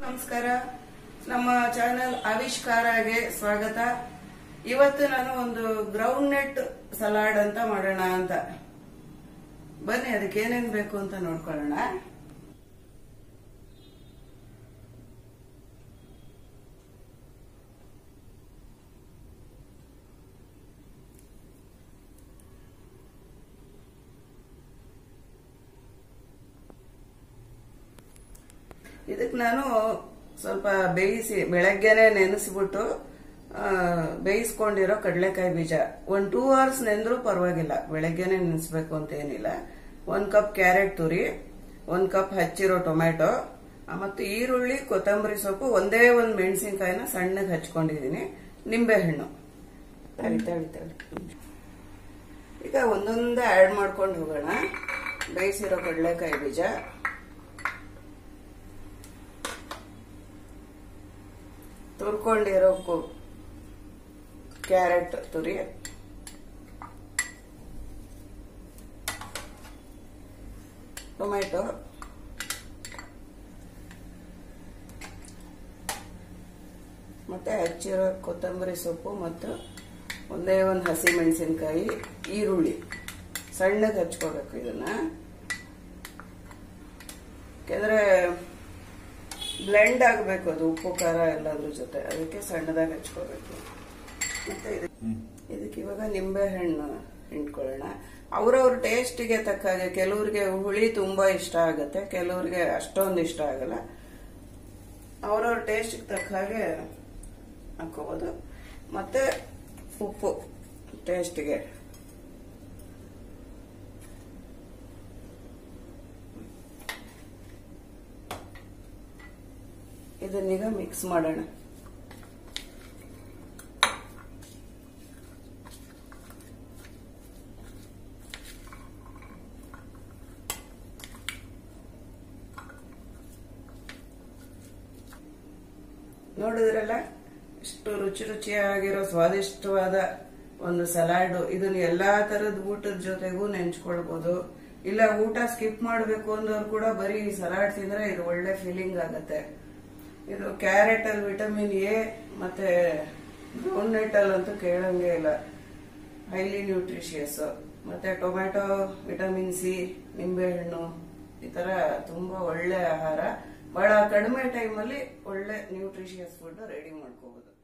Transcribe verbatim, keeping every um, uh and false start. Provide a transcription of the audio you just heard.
ನಮಸ್ಕಾರ. ನಮ್ಮ ಚಾನೆಲ್ ಆವಿಷ್ಕಾರಗೆ ಸ್ವಾಗತ. ಇವತ್ತು ನಾನು ಒಂದು ಗ್ರೌಂಡ್ ನಟ್ ಸಲಾಡ್ ಅಂತ ಮಾಡೋಣ ಅಂತ. ಬನ್ನಿ ಅದಕ್ಕೆ ಏನೇನ್ ಬೇಕು ಅಂತ ನೋಡ್ಕೊಳ್ಳೋಣ. ಇದಕ್ಕೆ ನಾನು ಸ್ವಲ್ಪ ಬೇಯಿಸಿ ಬೆಳಗ್ಗೆನೆ ನೆನೆಸ್ಬಿಟ್ಟು ಬೇಯಿಸ್ಕೊಂಡಿರೋ ಕಡಲೆಕಾಯಿ ಬೀಜ ಒಂದ್ ಟೂ ಅವರ್ಸ್ ನೆಂದ್ರೂ ಪರವಾಗಿಲ್ಲ, ಬೆಳಗ್ಗೆನೆ ನೆನೆಸ್ಬೇಕು ಅಂತ ಏನಿಲ್ಲ. ಒಂದ್ ಕಪ್ ಕ್ಯಾರೆಟ್ ತುರಿ, ಒಂದ್ ಕಪ್ ಹಚ್ಚಿರೋ ಟೊಮ್ಯಾಟೊ ಮತ್ತು ಈರುಳ್ಳಿ, ಕೊತ್ತಂಬರಿ ಸೊಪ್ಪು, ಒಂದೇ ಒಂದ್ ಮೆಣಸಿನ್ಕಾಯಿನ ಸಣ್ಣಗೆ ಹಚ್ಕೊಂಡಿದೀನಿ, ನಿಂಬೆ ಹಣ್ಣು. ಈಗ ಒಂದೊಂದೇ ಆಡ್ ಮಾಡ್ಕೊಂಡು ಹೋಗೋಣ. ಬೇಯಿಸಿರೋ ಕಡಲೆಕಾಯಿ ಬೀಜ, ತುರ್ಕೊಂಡಿರೋ ಕ್ಯಾರೆಟ್ ತುರಿ, ಟೊಮ್ಯಾಟೊ, ಮತ್ತೆ ಹಚ್ಚಿರೋ ಕೊತ್ತಂಬರಿ ಸೊಪ್ಪು ಮತ್ತು ಒಂದೇ ಒಂದು ಹಸಿ ಮೆಣಸಿನಕಾಯಿ, ಈರುಳ್ಳಿ ಸಣ್ಣಗೆ ಹಚ್ಕೋಬೇಕು. ಇದನ್ನ ಯಾಕಂದ್ರೆ ಬ್ಲೆಂಡ್ ಆಗಬೇಕು, ಅದು ಉಪ್ಪು ಖಾರ ಎಲ್ಲದ್ರ ಜೊತೆ, ಅದಕ್ಕೆ ಸಣ್ಣದಾಗಿ ಹಚ್ಕೋಬೇಕು. ಮತ್ತೆ ಇದಕ್ಕೆ ಇವಾಗ ನಿಂಬೆ ಹಣ್ಣು ಹಿಂಡ್ಕೊಳ್ಳೋಣ. ಅವ್ರವ್ರ ಟೇಸ್ಟಿಗೆ ತಕ್ಕ ಹಾಗೆ, ಕೆಲವ್ರಿಗೆ ಹುಳಿ ತುಂಬಾ ಇಷ್ಟ ಆಗುತ್ತೆ, ಕೆಲವ್ರಿಗೆ ಅಷ್ಟೊಂದು ಇಷ್ಟ ಆಗಲ್ಲ. ಅವ್ರವ್ರ ಟೇಸ್ಟಿಗೆ ತಕ್ಕ ಹಾಗೆ ಹಾಕೋಬಹುದು. ಮತ್ತೆ ಉಪ್ಪು ಟೇಸ್ಟಿಗೆ. ಇದನ್ನೀಗ ಮಿಕ್ಸ್ ಮಾಡೋಣ. ನೋಡಿದ್ರಲ್ಲ, ಇಷ್ಟು ರುಚಿ ರುಚಿಯಾಗಿರೋ ಸ್ವಾದಿಷ್ಟವಾದ ಒಂದು ಸಲಾಡ್. ಇದನ್ನ ಎಲ್ಲಾ ತರದ ಊಟದ ಜೊತೆಗೂ ನೆಂಚ್ಕೊಳ್ಬಹುದು. ಇಲ್ಲ ಊಟ ಸ್ಕಿಪ್ ಮಾಡಬೇಕು ಅಂದವ್ರು ಕೂಡ ಬರೀ ಸಲಾಡ್ ತಿಂದ್ರೆ ಇದು ಒಳ್ಳೆ ಫೀಲಿಂಗ್ ಆಗತ್ತೆ. ಇದು ಕ್ಯಾರೆಟ್ ಅಲ್ಲಿ ವಿಟಮಿನ್ ಎ ಮತ್ತೆ ಗ್ರೌಂಡ್ ನಟ್ ಅಲ್ಲಿ ಅಂತೂ ಕೇಳಂಗೆ ಇಲ್ಲ, ಹೈಲಿ ನ್ಯೂಟ್ರಿಷಿಯಸ್. ಮತ್ತೆ ಟೊಮ್ಯಾಟೊ ವಿಟಮಿನ್ ಸಿ, ನಿಂಬೆಹಣ್ಣು, ಈ ತರ ತುಂಬಾ ಒಳ್ಳೆ ಆಹಾರ. ಬಹಳ ಕಡಿಮೆ ಟೈಮಲ್ಲಿ ಒಳ್ಳೆ ನ್ಯೂಟ್ರಿಷಿಯಸ್ ಫುಡ್ ರೆಡಿ ಮಾಡ್ಕೋಬಹುದು.